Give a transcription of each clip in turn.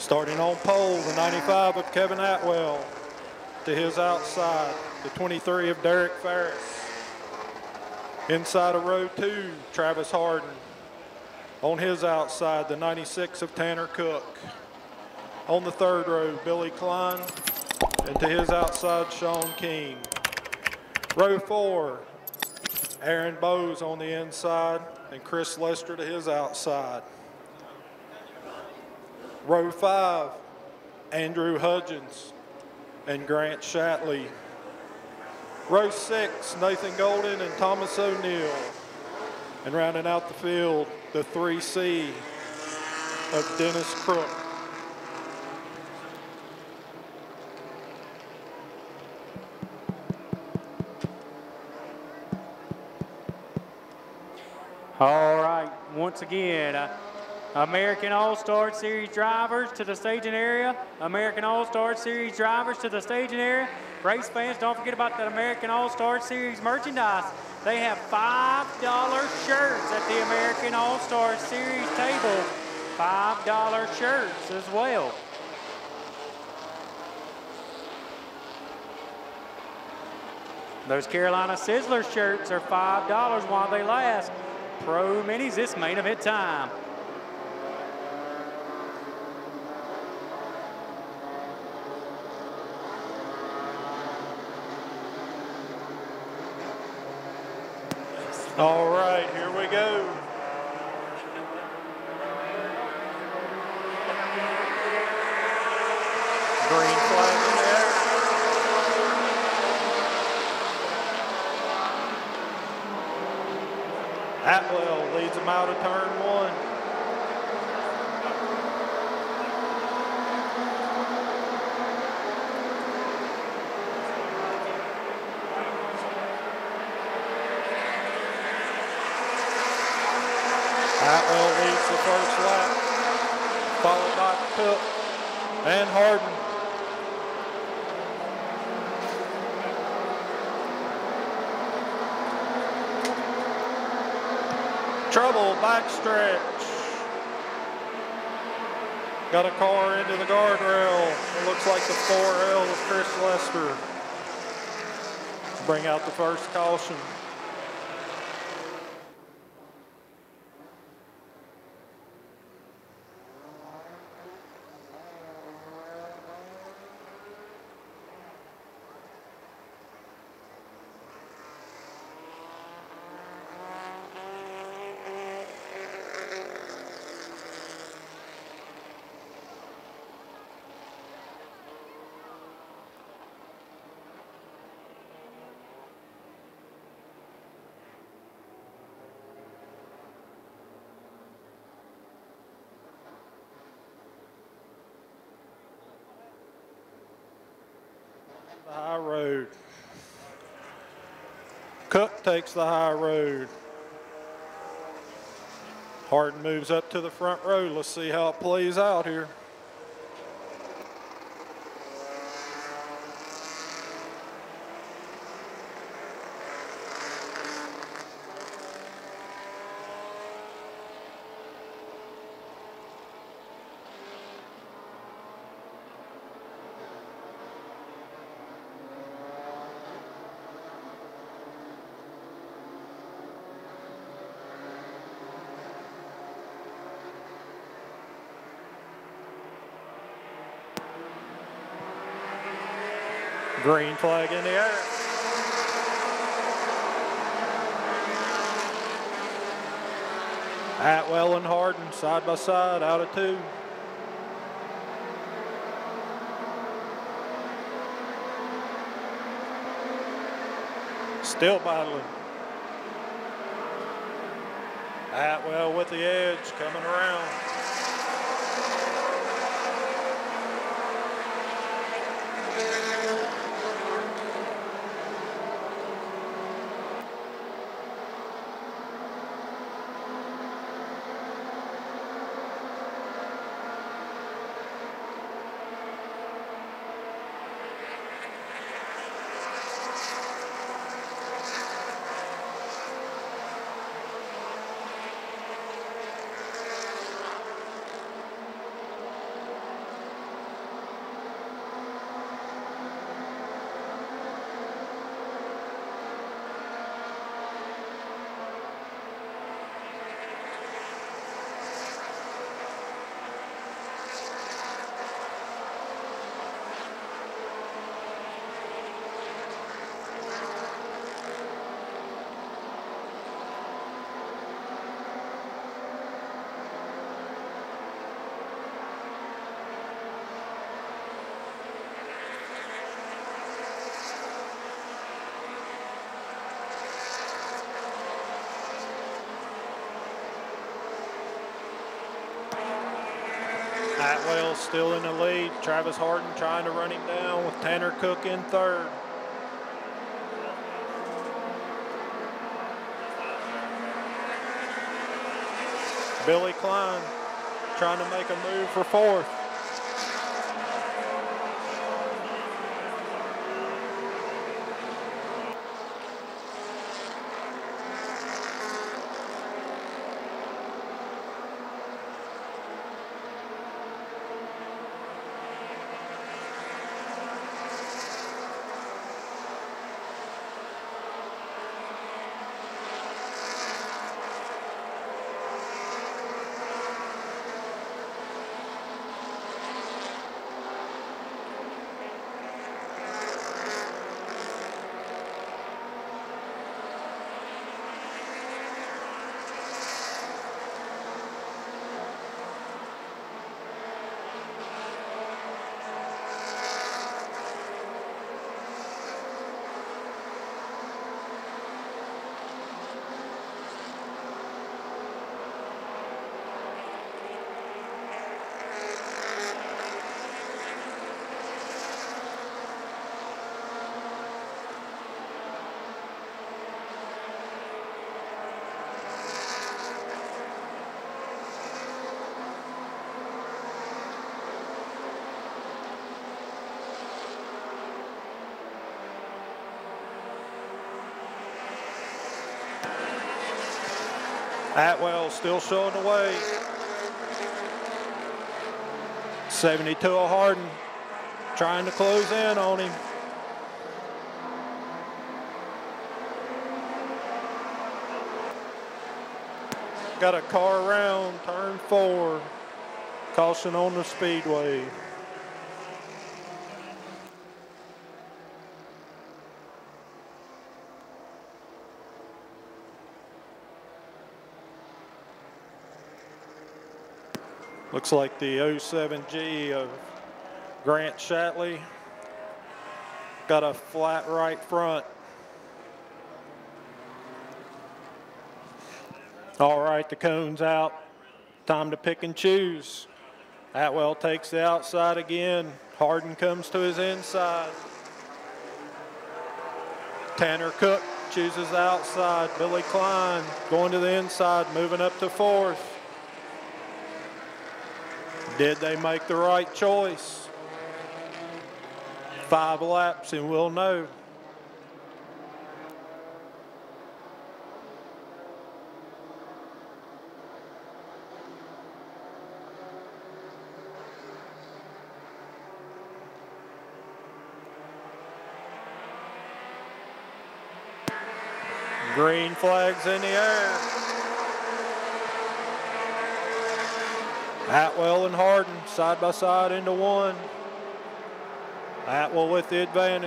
Starting on pole, the 95 of Kevin Atwell. To his outside, the 23 of Derek Ferris. Inside of row 2, Travis Harden. On his outside, the 96 of Tanner Cook. On the 3rd row, Billy Klein. And to his outside, Sean King. Row 4, Aaron Bowes on the inside and Chris Lester to his outside. Row 5, Andrew Hudgens and Grant Shatley. Row 6, Nathan Golden and Thomas O'Neill. And rounding out the field, the 3C of Dennis Crook. All right, once again, American All-Star Series drivers to the staging area. American All-Star Series drivers to the staging area. Race fans, don't forget about that American All-Star Series merchandise. They have $5 shirts at the American All-Star Series table. $5 shirts as well. Those Carolina Sizzler shirts are $5 while they last. Pro Minis, this main event time. All right, here we go. Green flag in the air. Atwell leads them out of turn 1. Atwell leads the first lap, followed by Cook and Harden. Trouble, backstretch. Got a car into the guardrail. It looks like the 4L of Chris Lester. Bring out the first caution. The high road. Cook takes the high road. Harden moves up to the front row. Let's see how it plays out here. Green flag in the air. Atwell and Harden side by side out of 2. Still battling. Atwell with the edge coming around. Atwell still in the lead. Travis Harden trying to run him down with Tanner Cook in third. Billy Klein trying to make a move for fourth. Atwell still showing the way. 72 Harden trying to close in on him. Got a car around, turn 4. Caution on the speedway. Looks like the 07G of Grant Shatley got a flat right front. All right, the cone's out. Time to pick and choose. Atwell takes the outside again. Harden comes to his inside. Tanner Cook chooses the outside. Billy Klein going to the inside, moving up to fourth. Did they make the right choice? 5 laps and we'll know. Green flags in the air. Atwell and Harden side by side into one. Atwell with the advantage.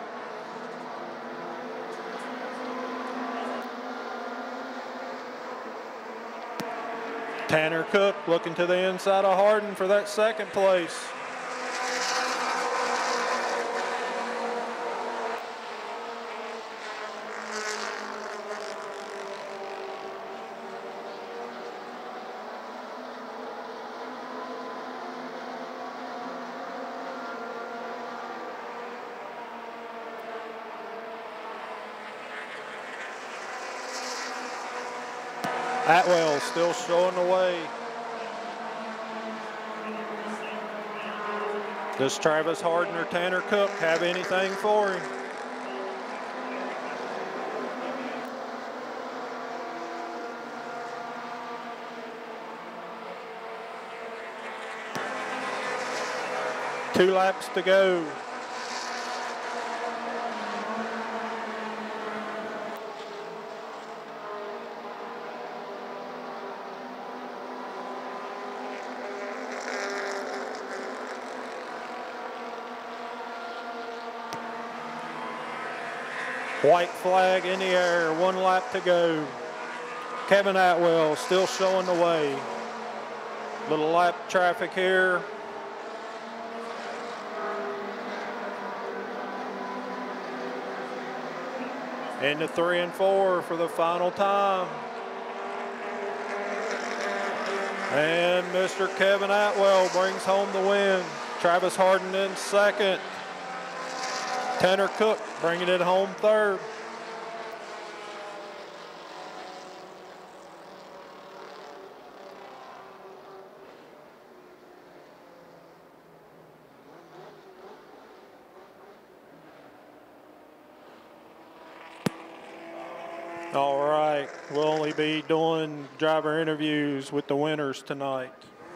Tanner Cook looking to the inside of Harden for that second place. Atwell still showing the way. Does Travis Harden or Tanner Cook have anything for him? Two laps to go. White flag in the air, 1 lap to go. Kevin Atwell still showing the way. Little lap traffic here. Into 3 and 4 for the final time. And Mr. Kevin Atwell brings home the win. Travis Harden in second. Tanner Cook bringing it home third. All right, we'll only be doing driver interviews with the winners tonight.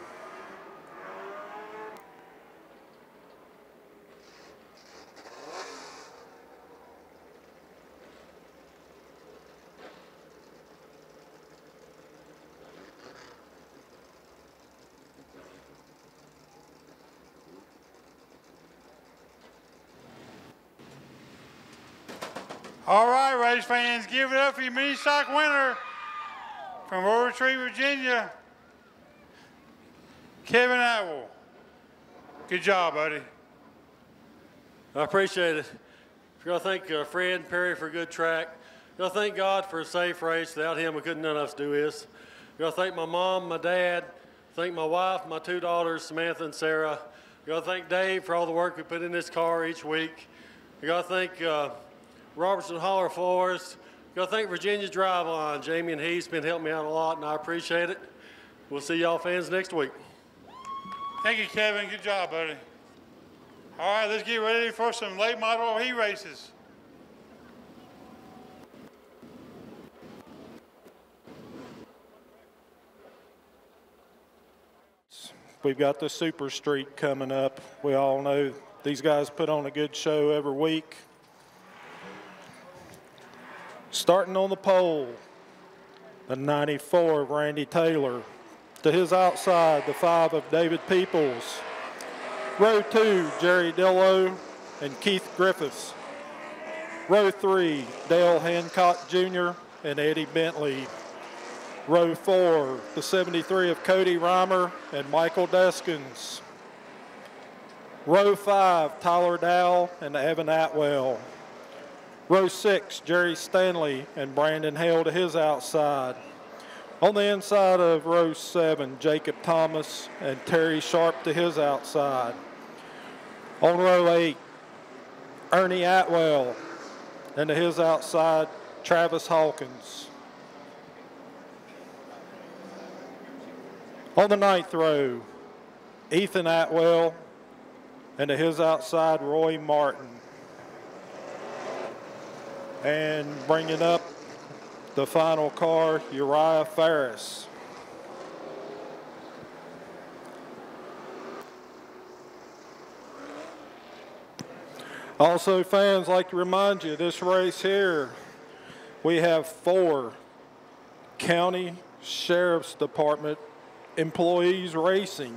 All right, race fans, give it up for your mini stock winner from Overtree, Virginia, Kevin Atwell. Good job, buddy. I appreciate it. I got to thank Fred Perry for a good track. I got to thank God for a safe race. Without him, we couldn't none of us do this. I got to thank my mom, my dad, thank my wife, my two daughters, Samantha and Sarah. I got to thank Dave for all the work we put in this car each week. I got to thank Robertson Holler Forest. Got to thank Virginia Driveline. Jamie and he's been helping me out a lot, and I appreciate it. We'll see y'all fans next week. Thank you, Kevin. Good job, buddy. All right, let's get ready for some late model heat races. We've got the Super Street coming up. We all know these guys put on a good show every week. Starting on the pole, the 94 of Randy Taylor. To his outside, the 5 of David Peoples. Row 2, Jerry Dillow and Keith Griffiths. Row 3, Dale Hancock Jr. and Eddie Bentley. Row 4, the 73 of Cody Reimer and Michael Deskins. Row 5, Tyler Dow and Evan Atwell. Row 6, Jerry Stanley and Brandon Hale to his outside. On the inside of row 7, Jacob Thomas and Terry Sharp to his outside. On row 8, Ernie Atwell and to his outside, Travis Hawkins. On the 9th row, Ethan Atwell and to his outside, Roy Martin. And bringing up the final car, Uriah Ferris. Also, fans, like to remind you, this race here, we have 4 county sheriff's department employees racing.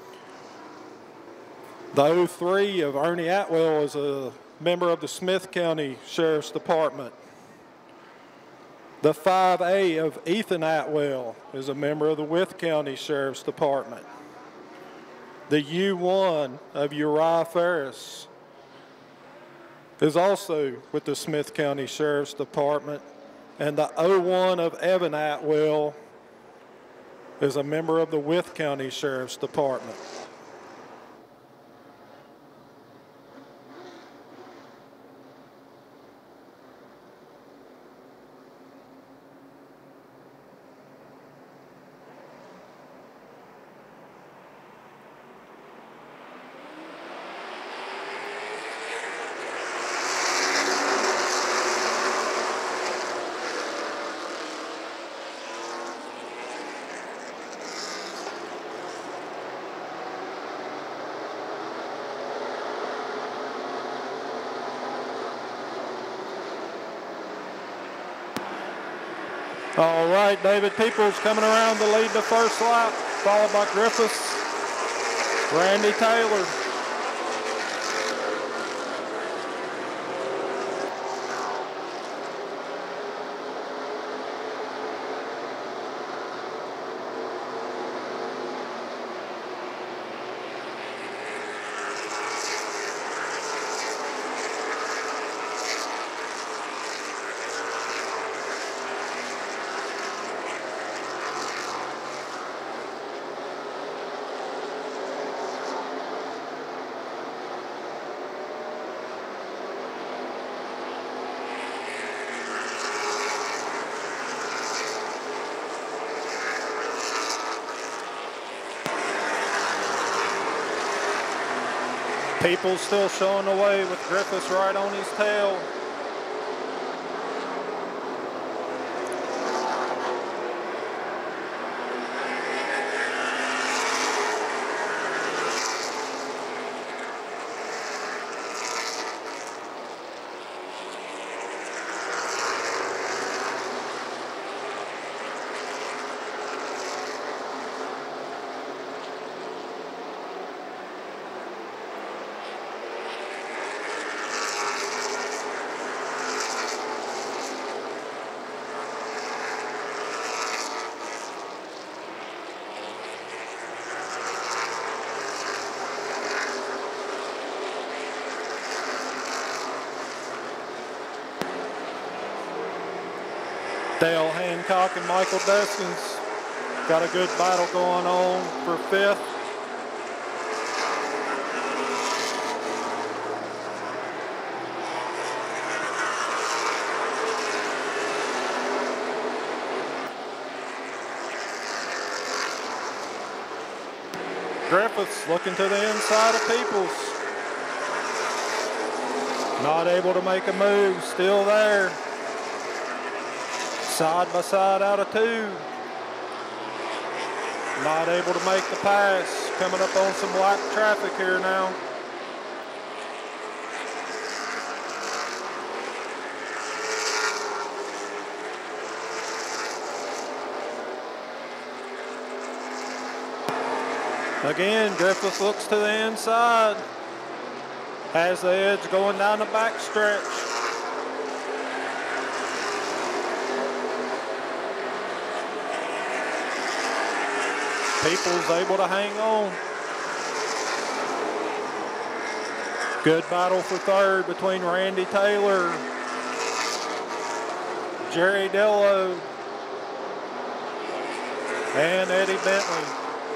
The 03 of Ernie Atwell is a member of the Smith County Sheriff's Department. The 5A of Ethan Atwell is a member of the Wythe County Sheriff's Department. The U1 of Uriah Ferris is also with the Smith County Sheriff's Department. And the 01 of Evan Atwell is a member of the Wythe County Sheriff's Department. All right, David Peoples coming around to lead the first lap, followed by Griffiths, Randy Taylor. Peoples still showing the way with Griffiths right on his tail. Dale Hancock and Michael Deskins got a good battle going on for 5th. Griffiths looking to the inside of Peoples. Not able to make a move, still there. Side by side out of 2. Not able to make the pass. Coming up on some black traffic here now. Again, Griffith looks to the inside. Has the edge going down the back stretch. Peoples able to hang on. Good battle for 3rd between Randy Taylor, Jerry Dello, and Eddie Bentley.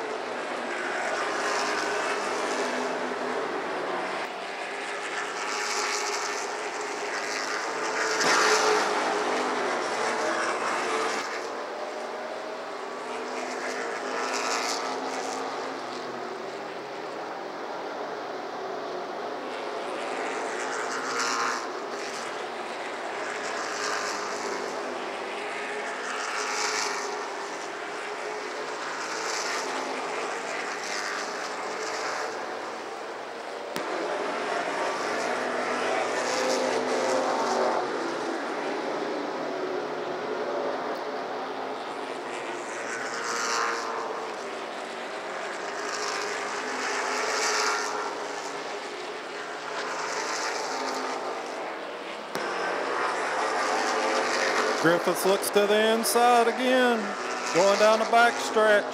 Griffiths looks to the inside again, going down the back stretch.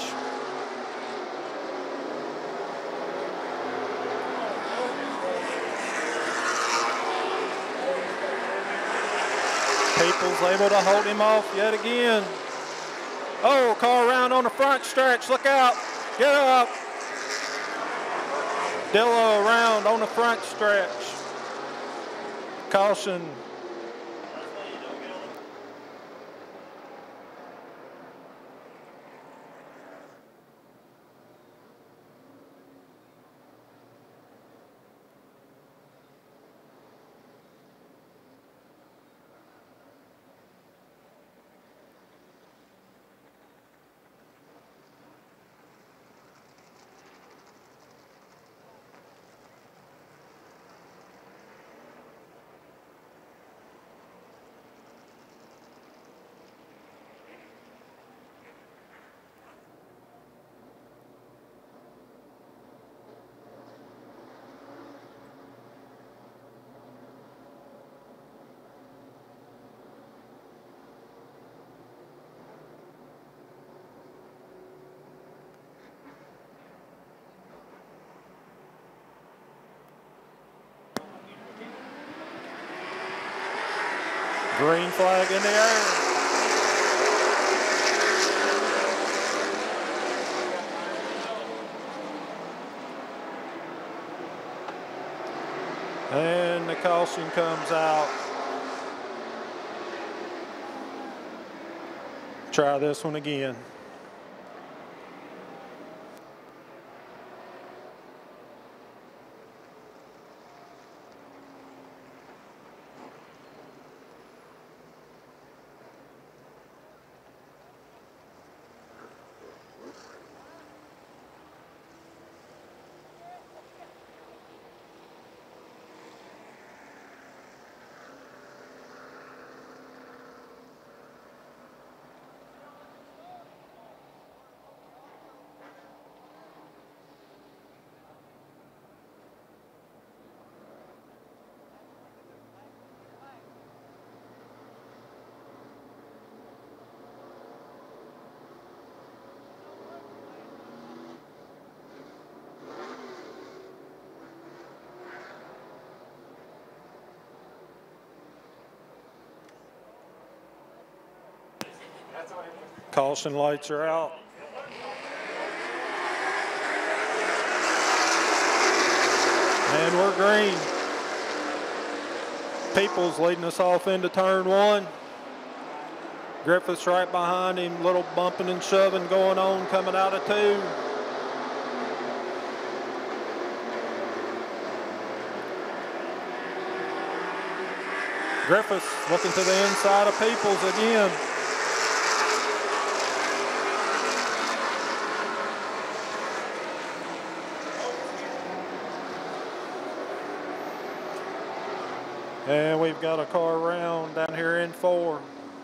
Peoples able to hold him off yet again. Oh, car around on the front stretch, look out, get up. Dillo around on the front stretch. Caution. Green flag in the air. And the caution comes out. Try this one again. Caution lights are out. And we're green. Peoples leading us off into turn one. Griffiths right behind him, little bumping and shoving going on coming out of two. Griffiths looking to the inside of Peoples again. And we've got a car around down here in 4.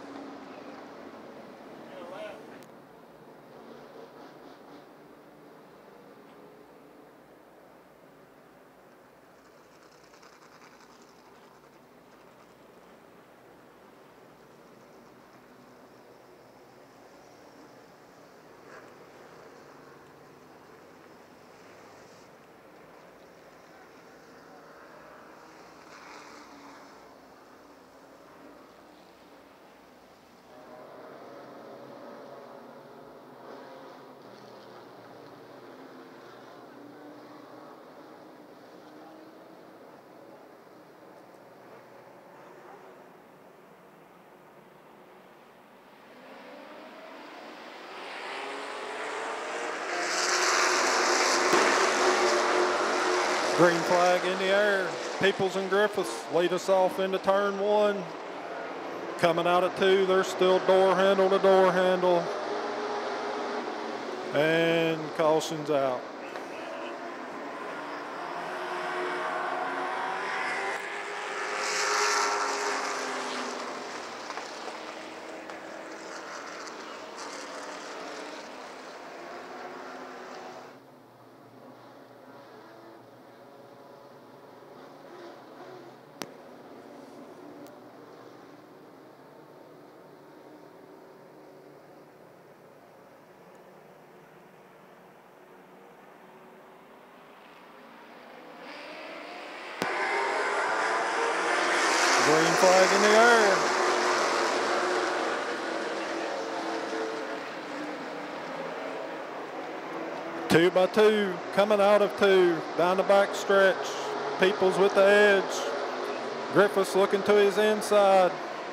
Green flag in the air. Peoples and Griffiths lead us off into turn one. Coming out of 2, they're still door handle to door handle. And caution's out. Green flag in the air. Two by two, coming out of 2, down the back stretch. Peoples with the edge. Griffiths looking to his inside.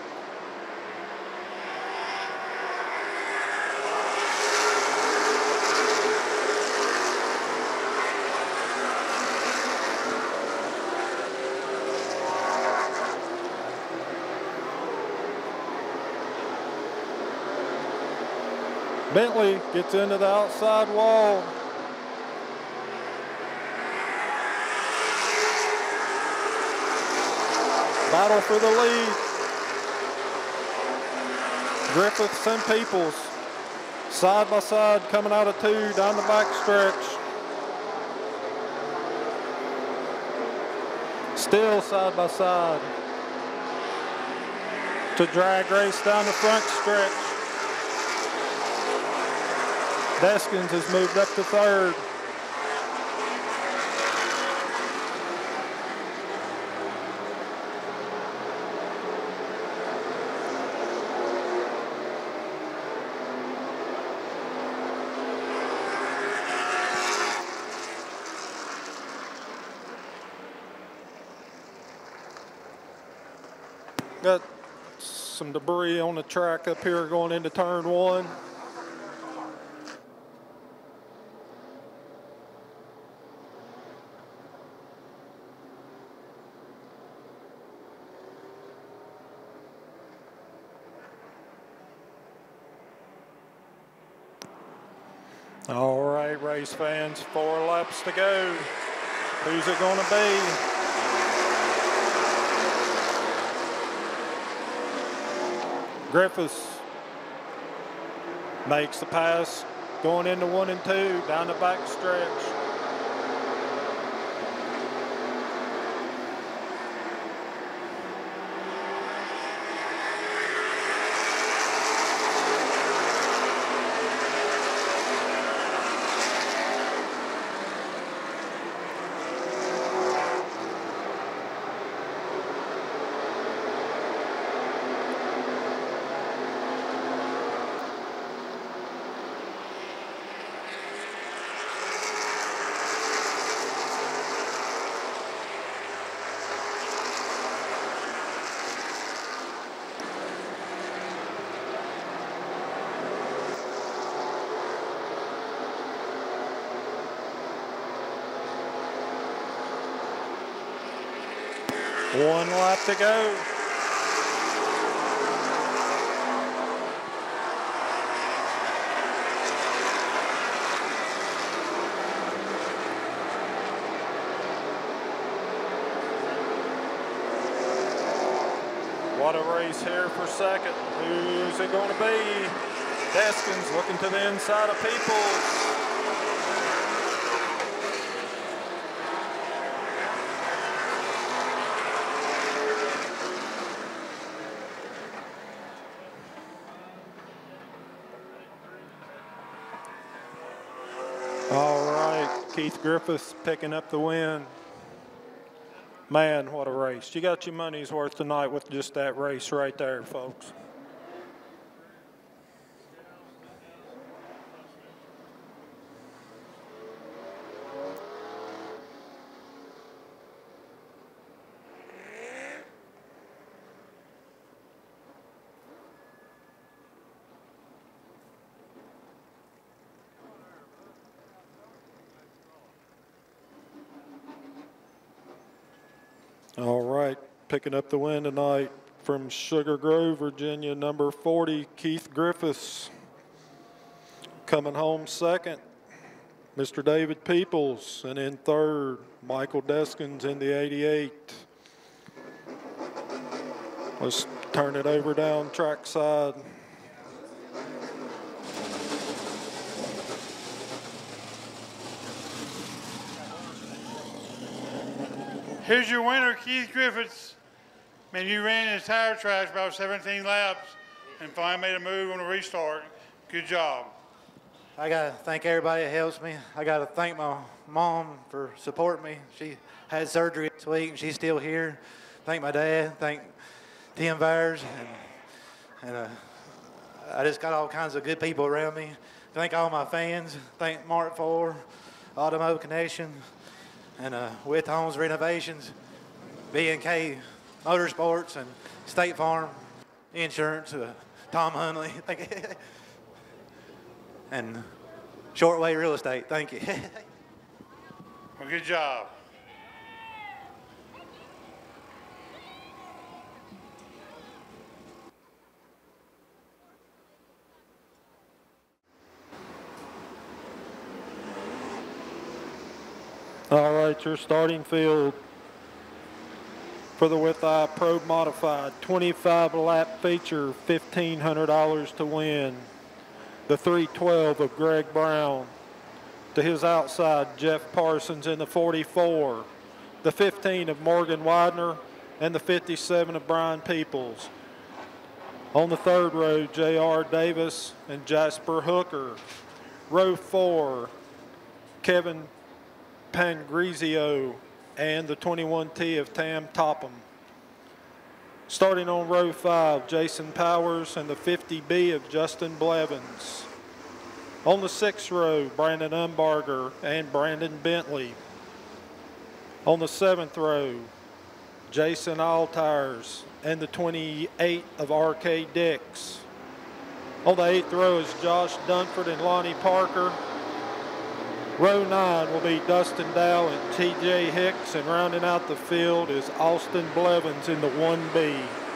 Bentley gets into the outside wall. Battle for the lead. Griffiths and Peoples side by side coming out of 2 down the back stretch. Still side by side. To drag race down the front stretch. Deskins has moved up to 3rd. Got some debris on the track up here going into turn one. All right, race fans, 4 laps to go. Who's it going to be? Griffiths makes the pass going into 1 and 2 down the back stretch. 1 lap to go. What a race here for second. Who's it going to be? Deskins looking to the inside of Peoples. All right, Keith Griffiths picking up the win. Man, what a race. You got your money's worth tonight with just that race right there, folks. All right, picking up the win tonight from Sugar Grove, Virginia, number 40, Keith Griffiths. Coming home second, Mr. David Peoples, and in third, Michael Deskins in the 88. Let's turn it over down trackside. Here's your winner, Keith Griffiths. Man, you ran his tire tracks about 17 laps and finally made a move on the restart. Good job. I got to thank everybody that helps me. I got to thank my mom for supporting me. She had surgery this week and she's still here. Thank my dad. Thank Tim Byers. And I just got all kinds of good people around me. Thank all my fans. Thank Mark Ford, Automotive Connection, and With Homes Renovations, B&K Motorsports, and State Farm Insurance, Tom Hunley, and Shortway Real Estate. Thank you. Well, good job. All right, your starting field for the With Eye Probe Modified, 25-lap feature, $1,500 to win. The 312 of Greg Brown. To his outside, Jeff Parsons in the 44. The 15 of Morgan Widener, and the 57 of Brian Peoples. On the third row, J.R. Davis and Jasper Hooker. Row 4, Kevin Pangrizio and the 21T of Tam Topham. Starting on row 5, Jason Powers and the 50B of Justin Blevins. On the 6th row, Brandon Umbarger and Brandon Bentley. On the 7th row, Jason Altires and the 28 of R.K. Dix. On the 8th row is Josh Dunford and Lonnie Parker. Row 9 will be Dustin Dow and T.J. Hicks, and rounding out the field is Austin Blevins in the 1B.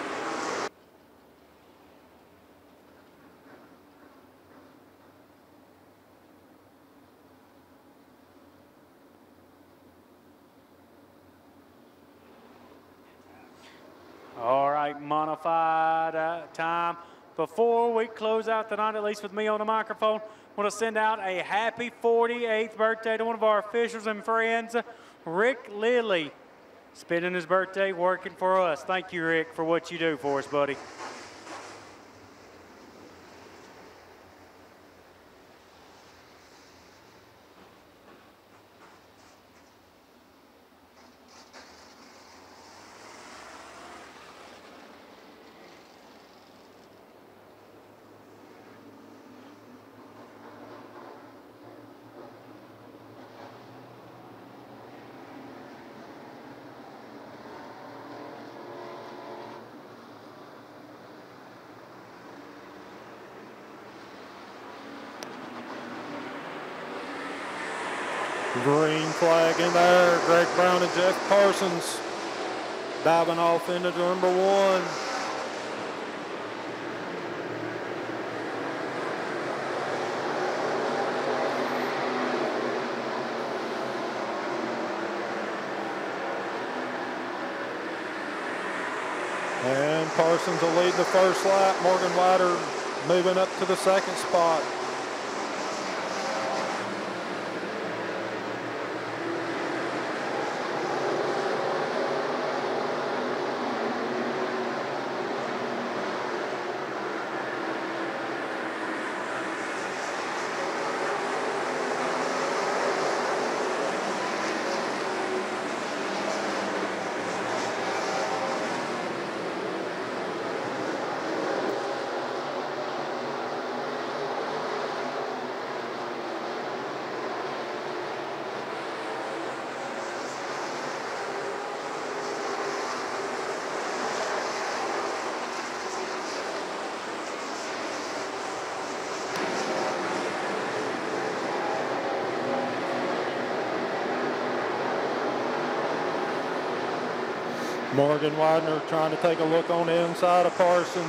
All right, modified time. Before we close out the night, at least with me on the microphone, I want to send out a happy 48th birthday to one of our officials and friends, Rick Lilly, spending his birthday working for us. Thank you, Rick, for what you do for us, buddy. Green flag in there. Greg Brown and Jeff Parsons diving off into number 1. And Parsons will lead the first lap. Morgan Wider moving up to the second spot. Morgan Widener trying to take a look on the inside of Parsons.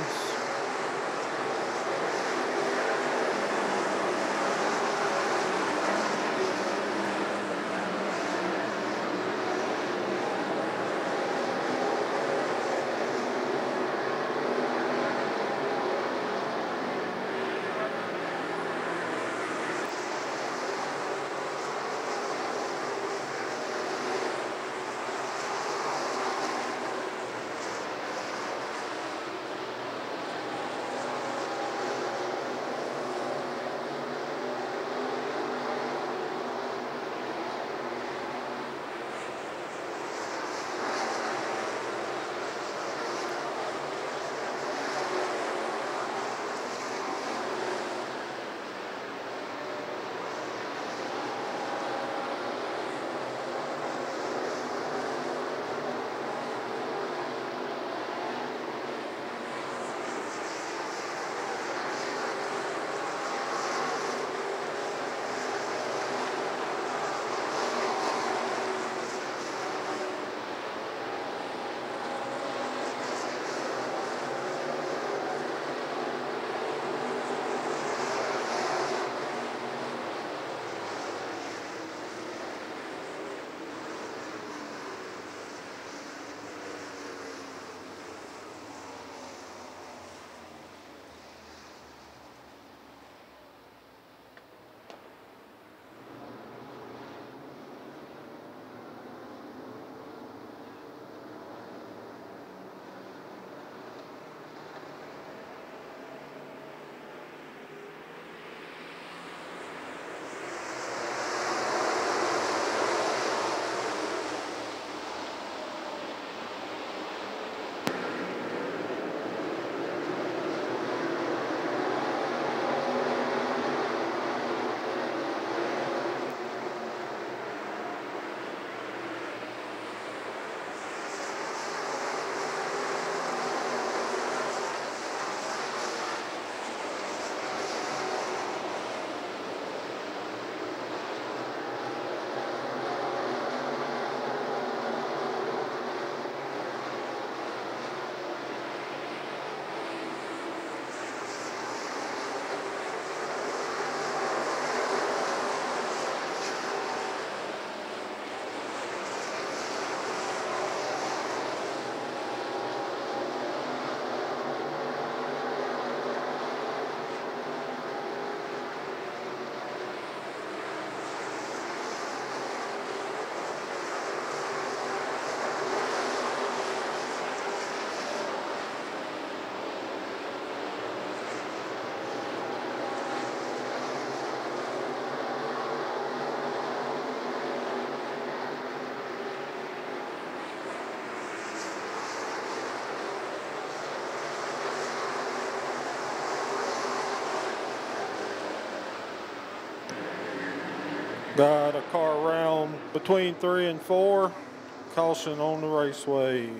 Got a car around between 3 and 4. Caution on the raceway.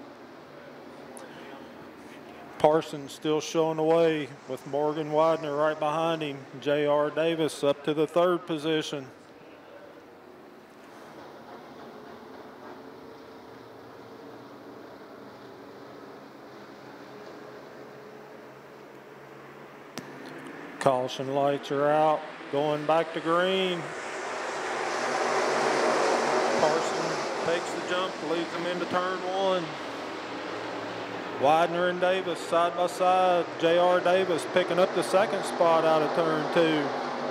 Parsons still showing the way with Morgan Widener right behind him. J.R. Davis up to the 3rd position. Caution lights are out, going back to green. Parson takes the jump, leads them into turn one. Widener and Davis side by side. J.R. Davis picking up the second spot out of turn two.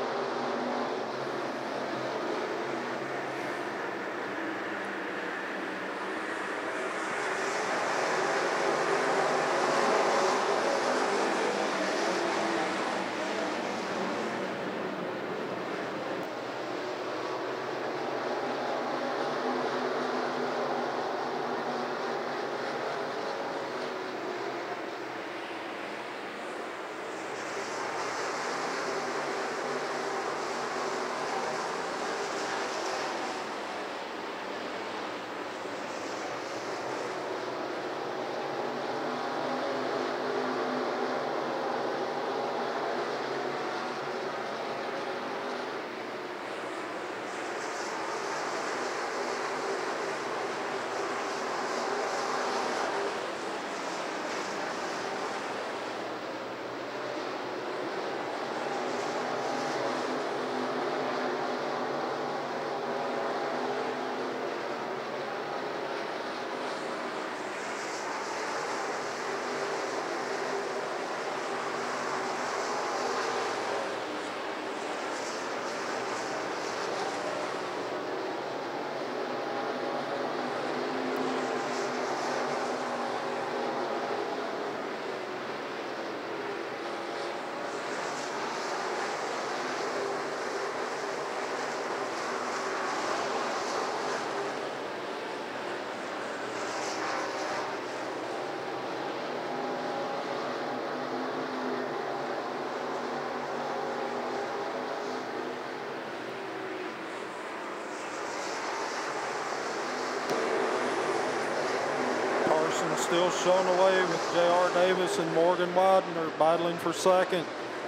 Still showing away with J.R. Davis and Morgan Widener battling for second.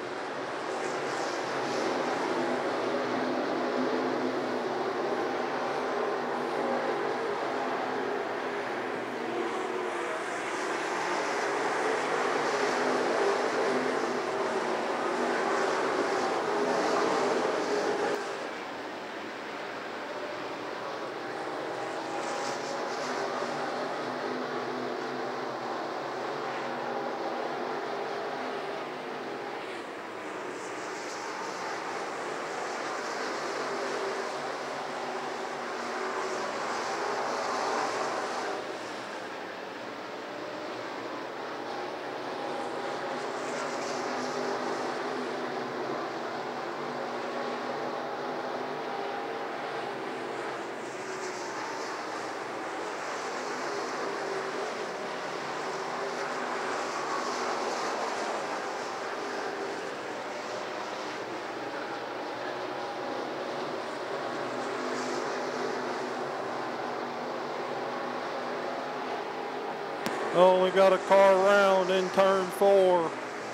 Oh, we got a car round in turn four.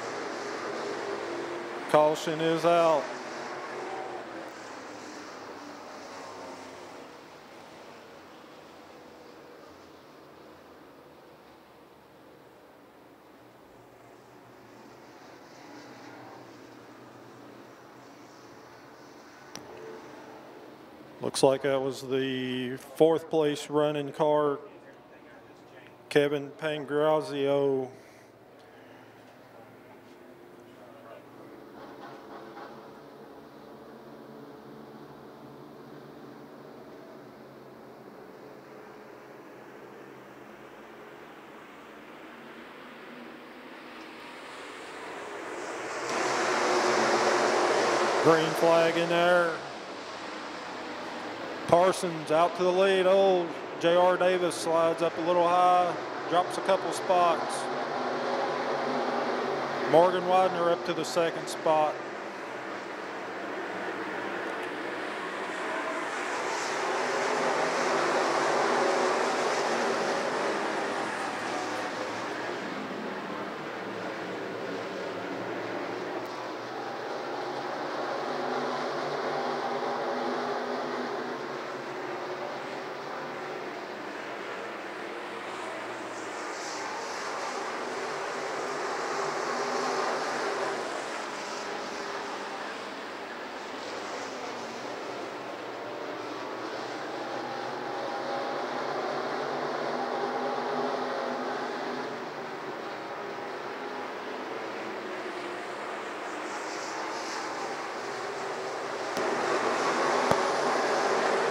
Caution is out. Looks like that was the fourth place running car, Kevin Pangrazio. Green flag in there. Parsons out to the lead. Oh, J.R. Davis slides up a little high, drops a couple spots. Morgan Widener up to the second spot.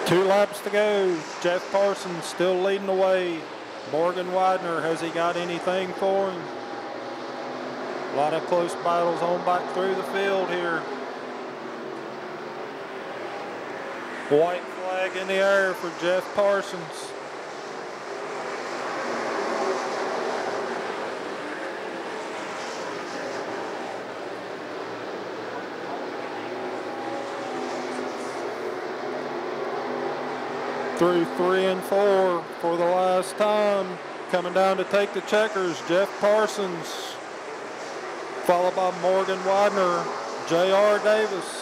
2 laps to go. Jeff Parsons still leading the way. Morgan Widener, has he got anything for him? A lot of close battles on back through the field here. White flag in the air for Jeff Parsons. Through 3 and 4 for the last time. Coming down to take the checkers, Jeff Parsons, followed by Morgan Widener, J.R. Davis.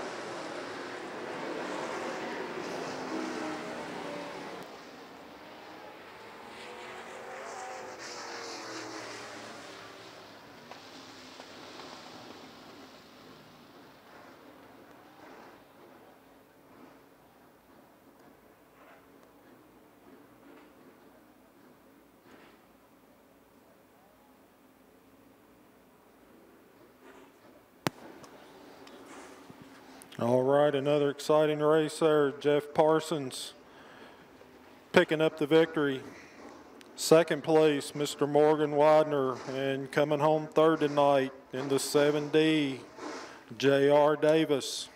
All right, another exciting race there. Jeff Parsons picking up the victory. Second place, Mr. Morgan Widener, and coming home third tonight in the 7D, J.R. Davis.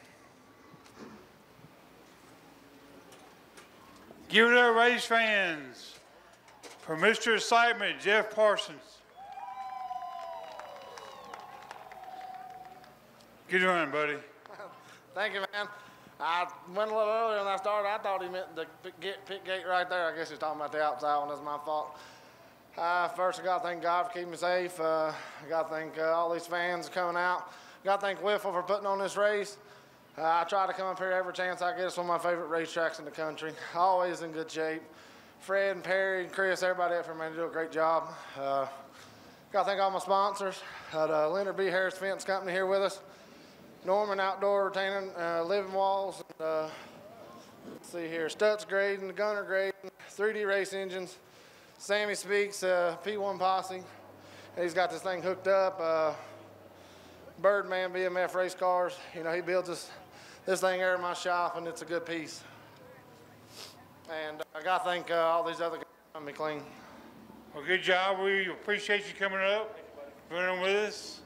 Give it up, race fans, for Mr. Excitement, Jeff Parsons. Good run, buddy. Thank you, man. I went a little earlier than I started. I thought he meant the pit gate right there. I guess he's talking about the outside one. That's my fault. First, I got to thank God for keeping me safe. I got to thank all these fans coming out. Got to thank Wiffle for putting on this race. I try to come up here every chance I get. It's one of my favorite racetracks in the country. Always in good shape. Fred and Perry and Chris, everybody up here, man, do a great job. Got to thank all my sponsors. Leonard B. Harris Fence Company here with us. Norman Outdoor Retaining, Living Walls, let's see here, Stutz Grading, Gunner Grading, 3D Race Engines, Sammy Speaks, P1 Posse. He's got this thing hooked up. Birdman BMF Race Cars, you know, he builds this thing here in my shop, and it's a good piece. And I got to thank all these other guys on me clean. Well, good job. We appreciate you coming up, running with us.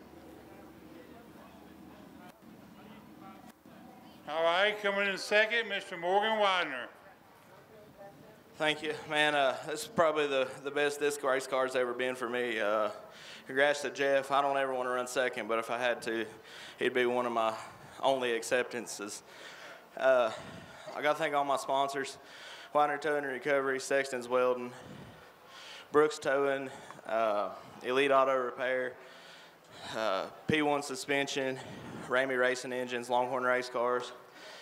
All right, coming in second, Mr. Morgan Widener. Thank you, man. This is probably the best disc race car's ever been for me. Congrats to Jeff. I don't ever want to run second, but if I had to, he'd be one of my only acceptances. I got to thank all my sponsors: Widener Towing and Recovery, Sexton's Welding, Brooks Towing, Elite Auto Repair, P1 Suspension, Ramey Racing Engines, Longhorn Race Cars,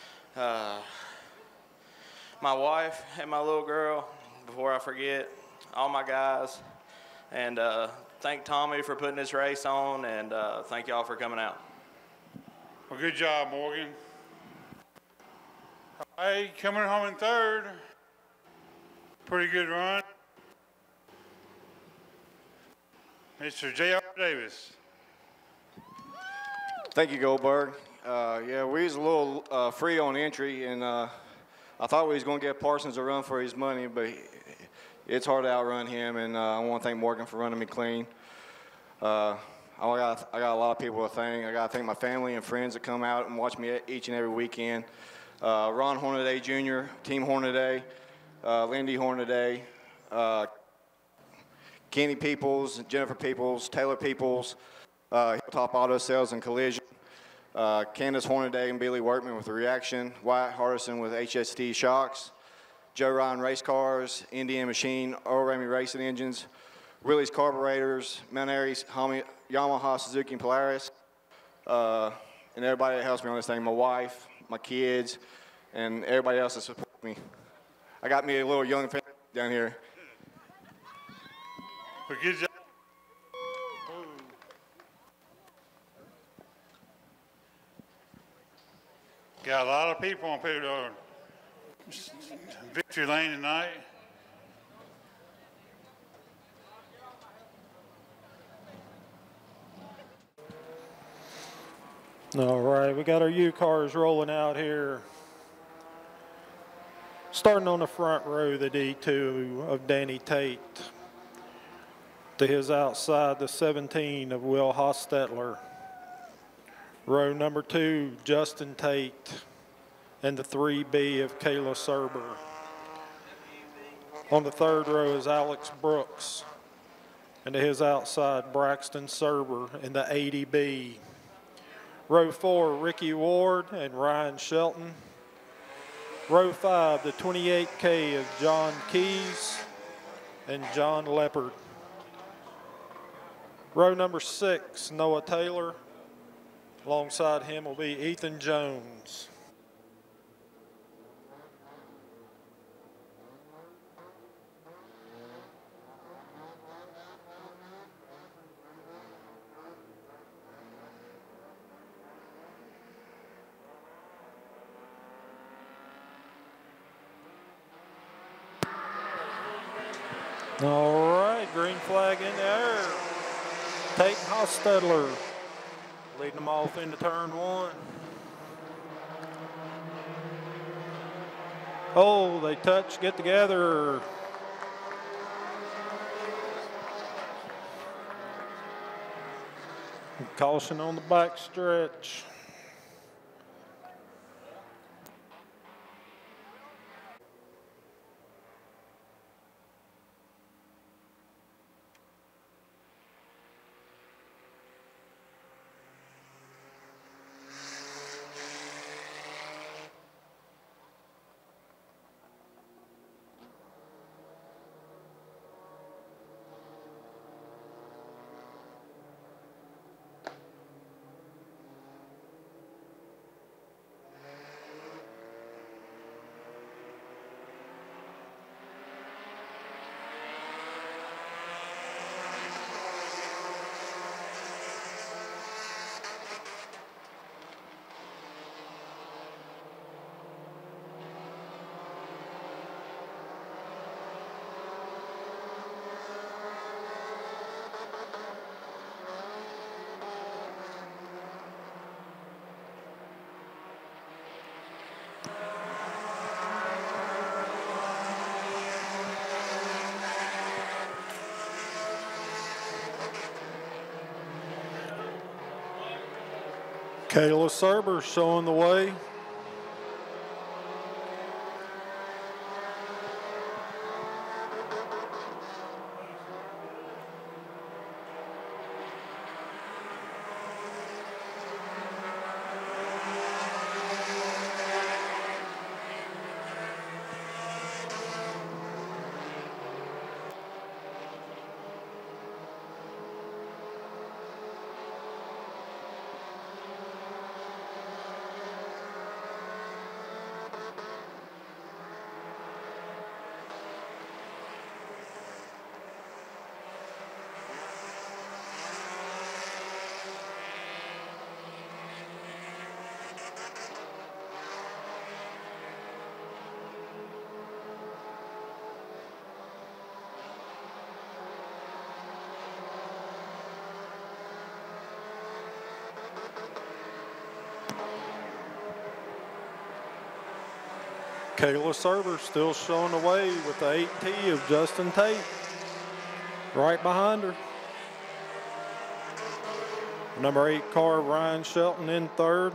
my wife and my little girl, before I forget, all my guys, and thank Tommy for putting this race on, and thank y'all for coming out. Well, good job, Morgan. All right, coming home in third. Pretty good run. Mr. J.R. Davis. Thank you, Goldberg. Yeah, we was a little free on entry, and I thought we was going to get Parsons a run for his money, but it's hard to outrun him, and I want to thank Morgan for running me clean. I got a lot of people to thank. I got to thank my family and friends that come out and watch me each and every weekend. Ron Hornaday Jr., Team Hornaday, Lindy Hornaday, Kenny Peoples, Jennifer Peoples, Taylor Peoples, Hilltop Auto Sales and Collision, Candace Hornaday and Billy Workman with the Reaction, Wyatt Hardison with HST Shocks, Joe Ryan Race Cars, Indian Machine, Earl Ramey Racing Engines, Willys Carburetors, Mount Airy's, Yamaha, Suzuki, and Polaris, and everybody that helps me on this thing, my wife, my kids, and everybody else that supports me. I got me a little young family down here. Well, good job. Got a lot of people on victory lane tonight. All right, we got our U cars rolling out here. Starting on the front row, the D2 of Danny Tate. To his outside, the 17 of Will Hostetler. Row number 2, Justin Tate. And the 3B of Kayla Serber. On the third row is Alex Brooks. And to his outside, Braxton Serber in the 80B. Row 4, Ricky Ward and Ryan Shelton. Row 5, the 28K of John Keys and John Leopard. Row number 6, Noah Taylor. Alongside him will be Ethan Jones. All right, green flag in the air. Tate Hostetler leading them off into turn 1. Oh, they touch, get together. Caution on the back stretch. Kayla Serber showing the way. Kayla Serber still showing the way with the 8T of Justin Tate right behind her. Number 8 car, Ryan Shelton in third.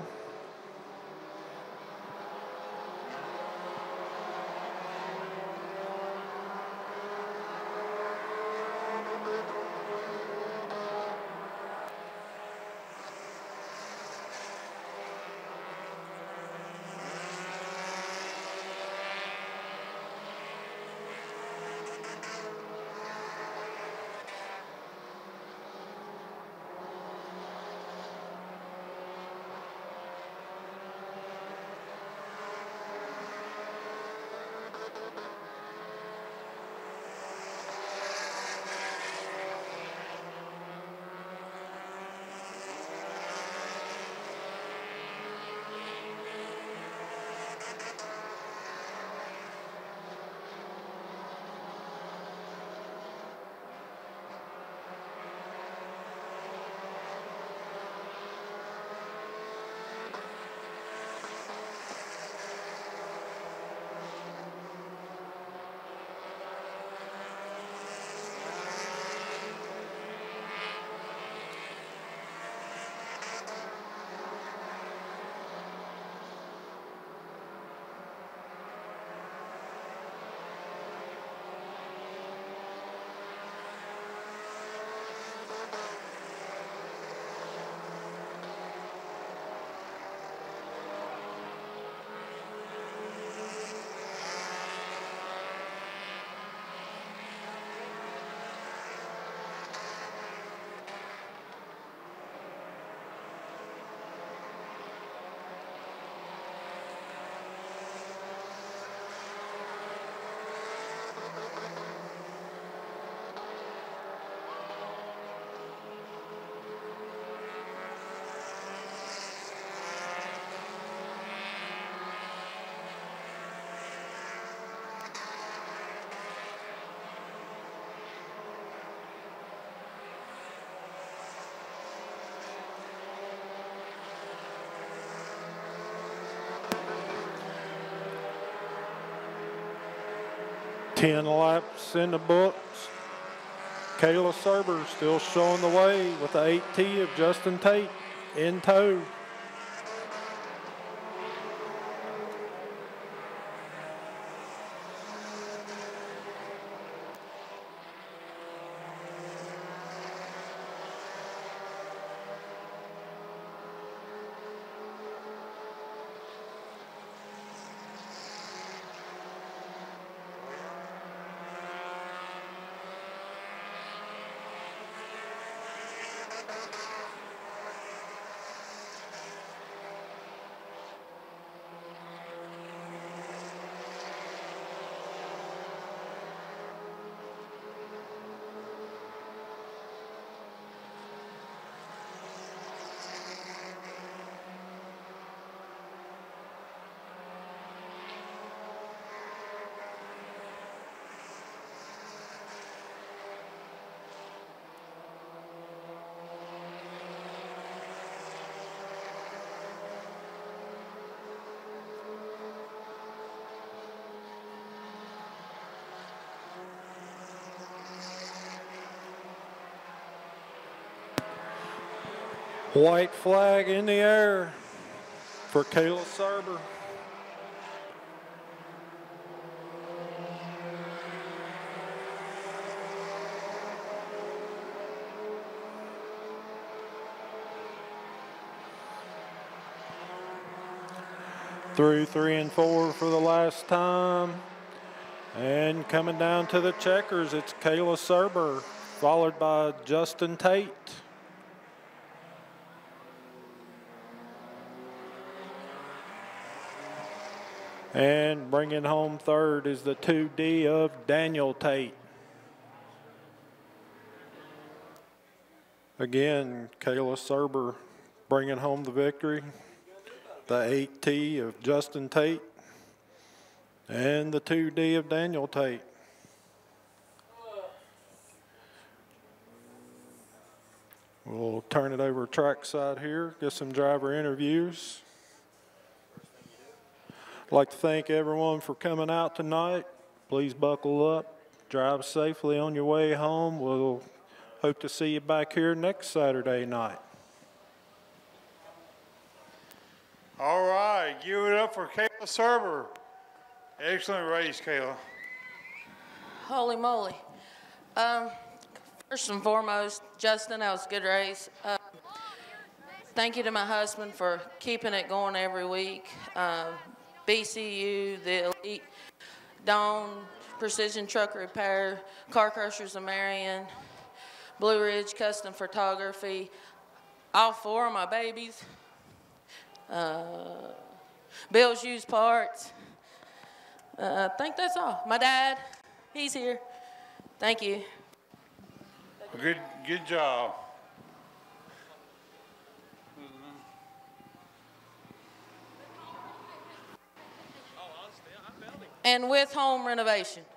10 laps in the books. Kayla Serber still showing the way with the 8T of Justin Tate in tow. White flag in the air for Kayla Serber. Through 3 and 4 for the last time. And coming down to the checkers, it's Kayla Serber, followed by Justin Tate. And bringing home third is the 2D of Daniel Tate. Again, Kayla Serber bringing home the victory. The 8T of Justin Tate and the 2D of Daniel Tate. We'll turn it over trackside here, get some driver interviews. I'd like to thank everyone for coming out tonight. Please buckle up, drive safely on your way home. We'll hope to see you back here next Saturday night. All right, give it up for Kayla Serber. Excellent race, Kayla. Holy moly. First and foremost, Justin, that was a good race. Thank you to my husband for keeping it going every week. BCU, the Elite, Dawn, Precision Truck Repair, Car Crushers of Marion, Blue Ridge Custom Photography, all 4 of my babies, Bill's Used Parts. I think that's all. My dad, he's here. Thank you. Good job. And with home renovation.